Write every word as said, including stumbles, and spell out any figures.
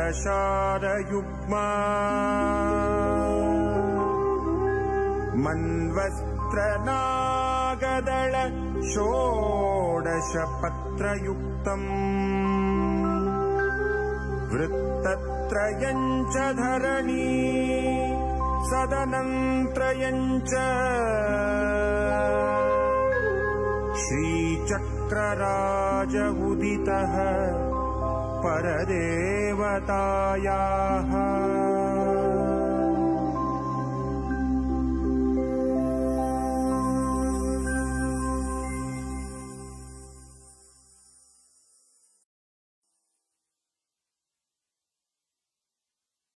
दशारयुग्मा मन्वस्त्रनागदळ षोडशपत्रयुक्तम् वृत्तत्रयम् च धरणी सदनम् च श्रीचक्रराज उदितः परदेवतायाः।